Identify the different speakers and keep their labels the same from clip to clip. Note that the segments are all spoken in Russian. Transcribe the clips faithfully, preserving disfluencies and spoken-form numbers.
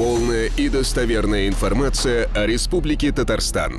Speaker 1: Полная и достоверная информация о Республике Татарстан.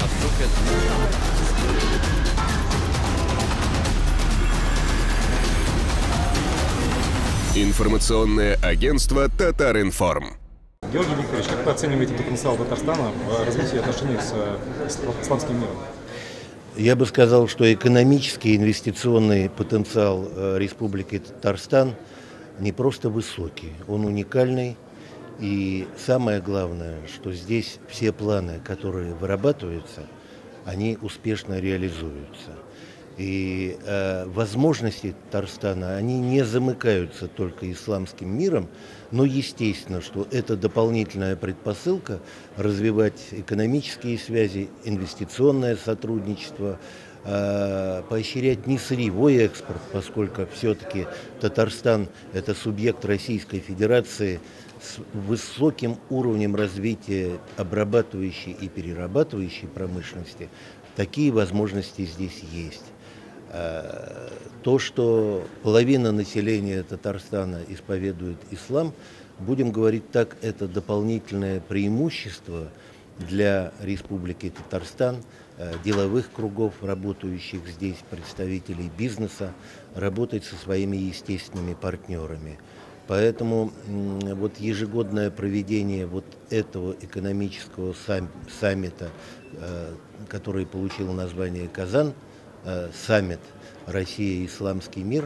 Speaker 1: Информационное агентство «Татаринформ».
Speaker 2: Георгий Викторович, как вы оцениваете потенциал Татарстана в развитии отношений с исламским миром?
Speaker 3: Я бы сказал, что экономический и инвестиционный потенциал Республики Татарстан не просто высокий, он уникальный. И самое главное, что здесь все планы, которые вырабатываются, они успешно реализуются. И э, возможности Татарстана, они не замыкаются только исламским миром, но естественно, что это дополнительная предпосылка развивать экономические связи, инвестиционное сотрудничество, э, поощрять не сырьевой экспорт, поскольку все-таки Татарстан – это субъект Российской Федерации с высоким уровнем развития обрабатывающей и перерабатывающей промышленности. Такие возможности здесь есть. То, что половина населения Татарстана исповедует ислам, будем говорить так, это дополнительное преимущество для Республики Татарстан, деловых кругов, работающих здесь, представителей бизнеса, работать со своими естественными партнерами. Поэтому вот ежегодное проведение вот этого экономического саммита, который получил название «Казан», саммит «Россия. Исламский мир»,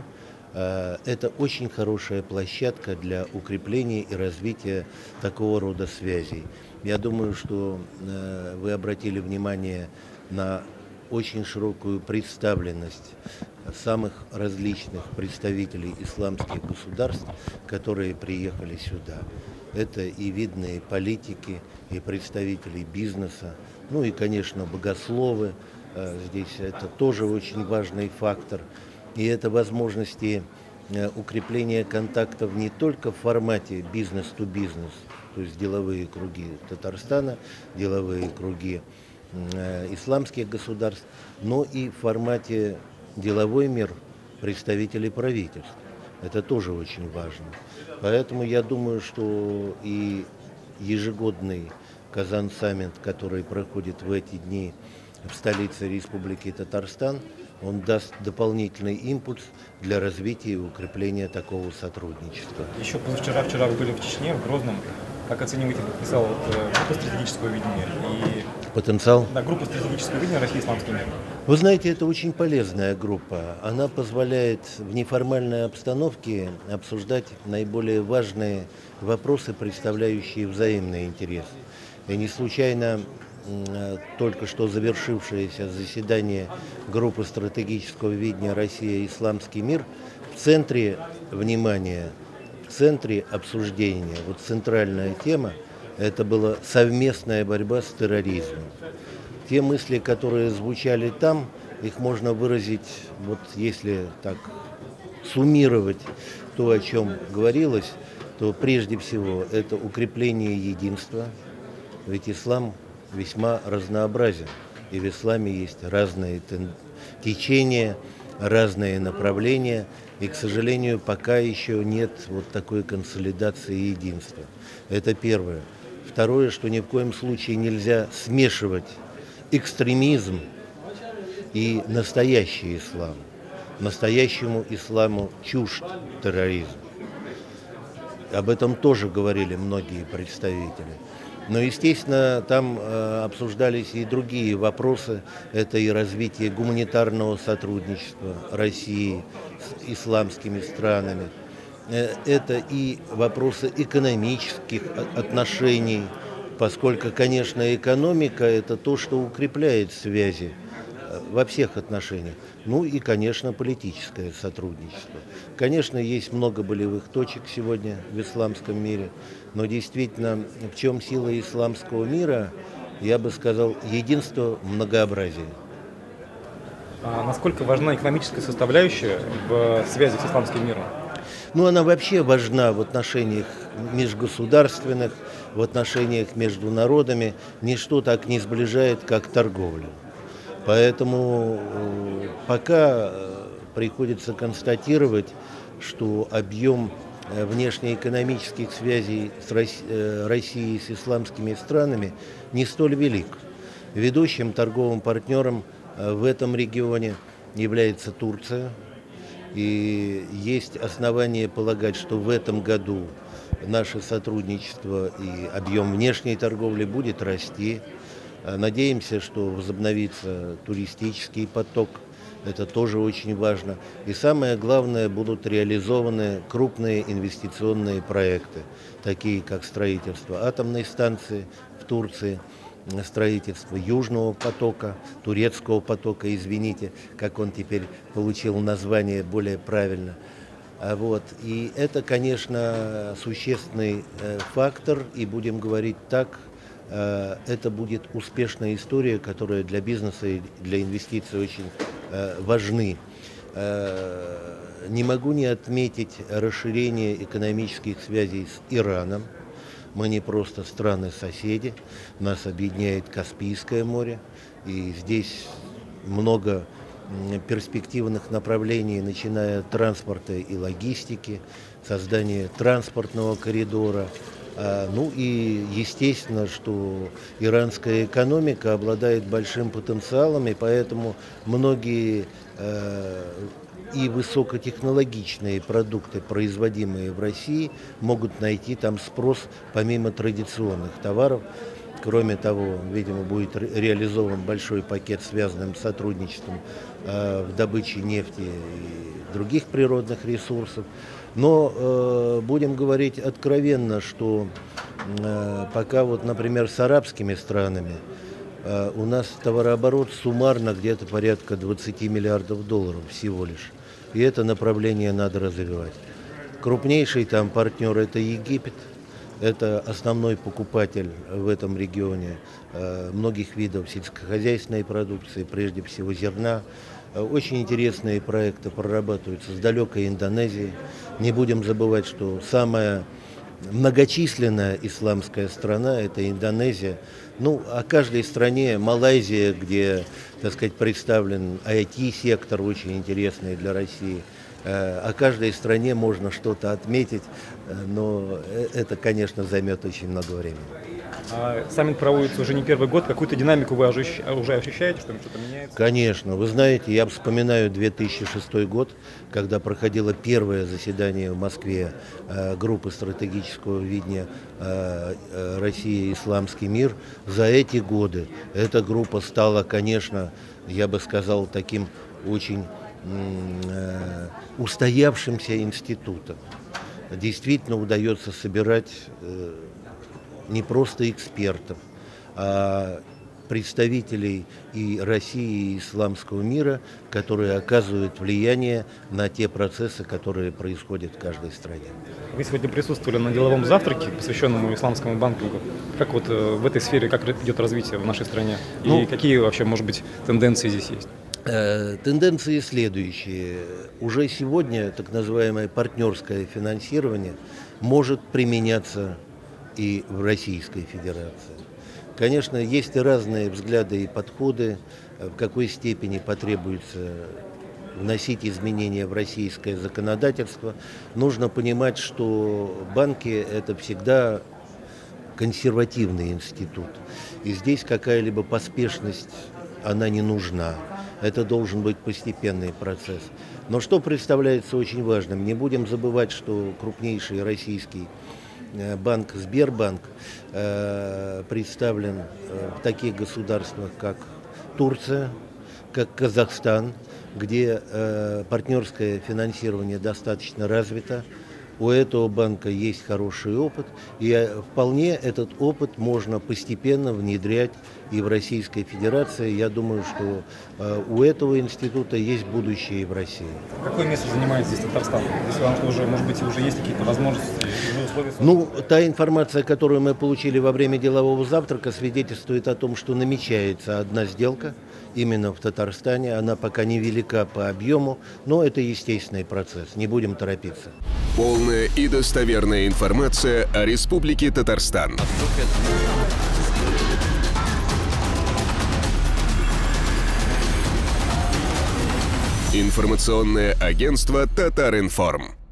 Speaker 3: это очень хорошая площадка для укрепления и развития такого рода связей. Я думаю, что вы обратили внимание на очень широкую представленность самых различных представителей исламских государств, которые приехали сюда. Это и видные политики, и представители бизнеса, ну и, конечно, богословы. Здесь это тоже очень важный фактор. И это возможности укрепления контактов не только в формате бизнес-то-бизнес, то есть деловые круги Татарстана, деловые круги исламских государств, но и в формате деловой мир представителей правительств. Это тоже очень важно. Поэтому я думаю, что и ежегодный Казан-саммит, который проходит в эти дни в столице Республики Татарстан, он даст дополнительный импульс для развития и укрепления такого сотрудничества.
Speaker 2: Еще позавчера, вчера вы были в Чечне, в Грозном. Как оцениваете потенциал группы стратегического видения? И...
Speaker 3: Потенциал?
Speaker 2: Да, группа стратегического видения России исламский мир.
Speaker 3: Вы знаете, это очень полезная группа. Она позволяет в неформальной обстановке обсуждать наиболее важные вопросы, представляющие взаимный интерес. И не случайно только что завершившееся заседание группы стратегического видения «Россия. Исламский мир» в центре внимания, в центре обсуждения, вот центральная тема, это была совместная борьба с терроризмом. Те мысли, которые звучали там, их можно выразить, вот если так суммировать то, о чем говорилось, то прежде всего это укрепление единства, ведь ислам весьма разнообразен, и в исламе есть разные течения, разные направления, и, к сожалению, пока еще нет вот такой консолидации и единства. Это первое. Второе, что ни в коем случае нельзя смешивать экстремизм и настоящий ислам. Настоящему исламу чужд терроризм. Об этом тоже говорили многие представители. Но, естественно, там э, обсуждались и другие вопросы. Это и развитие гуманитарного сотрудничества России с исламскими странами. Э, это и вопросы экономических отношений, поскольку, конечно, экономика – это то, что укрепляет связи во всех отношениях. Ну и, конечно, политическое сотрудничество. Конечно, есть много болевых точек сегодня в исламском мире, но действительно, в чем сила исламского мира, я бы сказал, единство в многообразии.
Speaker 2: А насколько важна экономическая составляющая в связи с исламским миром?
Speaker 3: Ну, она вообще важна в отношениях межгосударственных, в отношениях между народами. Ничто так не сближает, как торговля. Поэтому пока приходится констатировать, что объем внешнеэкономических связей с Россией с исламскими странами не столь велик. Ведущим торговым партнером в этом регионе является Турция. И есть основания полагать, что в этом году наше сотрудничество и объем внешней торговли будет расти. Надеемся, что возобновится туристический поток. Это тоже очень важно. И самое главное, будут реализованы крупные инвестиционные проекты, такие как строительство атомной станции в Турции, строительство Южного потока, Турецкого потока, извините, как он теперь получил название более правильно. Вот. И это, конечно, существенный фактор, и будем говорить так, это будет успешная история, которая для бизнеса и для инвестиций очень важны. Не могу не отметить расширение экономических связей с Ираном. Мы не просто страны-соседи, нас объединяет Каспийское море, и здесь много перспективных направлений, начиная от транспорта и логистики, создания транспортного коридора. Ну и естественно, что иранская экономика обладает большим потенциалом, и поэтому многие и высокотехнологичные продукты, производимые в России, могут найти там спрос помимо традиционных товаров. Кроме того, видимо, будет реализован большой пакет, связанный с сотрудничеством в добыче нефти и других природных ресурсов. Но э, будем говорить откровенно, что э, пока вот, например, с арабскими странами э, у нас товарооборот суммарно где-то порядка двадцати миллиардов долларов всего лишь. И это направление надо развивать. Крупнейший там партнер – это Египет. Это основной покупатель в этом регионе э, многих видов сельскохозяйственной продукции, прежде всего зерна. Очень интересные проекты прорабатываются с далекой Индонезией. Не будем забывать, что самая многочисленная исламская страна – это Индонезия. Ну, о каждой стране, Малайзия, где, так сказать, представлен ай ти-сектор, очень интересный для России. О каждой стране можно что-то отметить, но это, конечно, займет очень много времени.
Speaker 2: А саммит проводится уже не первый год. Какую-то динамику вы уже ощущаете, что что-то меняется?
Speaker 3: Конечно. Вы знаете, я вспоминаю две тысячи шестой год, когда проходило первое заседание в Москве группы стратегического видения «Россия и исламский мир». За эти годы эта группа стала, конечно, я бы сказал, таким очень устоявшимся институтом. Действительно удается собирать не просто экспертов, а представителей и России, и исламского мира, которые оказывают влияние на те процессы, которые происходят в каждой стране.
Speaker 2: Вы сегодня присутствовали на деловом завтраке, посвященному исламскому банкингу. Как вот в этой сфере, как идет развитие в нашей стране? И ну, какие вообще, может быть, тенденции здесь есть?
Speaker 3: Тенденции следующие. Уже сегодня так называемое партнерское финансирование может применяться и в Российской Федерации. Конечно, есть и разные взгляды и подходы, в какой степени потребуется вносить изменения в российское законодательство. Нужно понимать, что банки – это всегда консервативный институт. И здесь какая-либо поспешность, она не нужна. Это должен быть постепенный процесс. Но что представляется очень важным? Не будем забывать, что крупнейший российский банк Сбербанк представлен в таких государствах, как Турция, как Казахстан, где партнерское финансирование достаточно развито. У этого банка есть хороший опыт, и вполне этот опыт можно постепенно внедрять и в Российской Федерации. Я думаю, что э, у этого института есть будущее и в России.
Speaker 2: Какое место занимает здесь Татарстан? Если вам что уже, может быть, уже есть какие-то возможности, условия?
Speaker 3: Ну, та информация, которую мы получили во время делового завтрака, свидетельствует о том, что намечается одна сделка именно в Татарстане. Она пока невелика по объему, но это естественный процесс. Не будем торопиться.
Speaker 1: Полная и достоверная информация о Республике Татарстан. Информационное агентство «Татаринформ».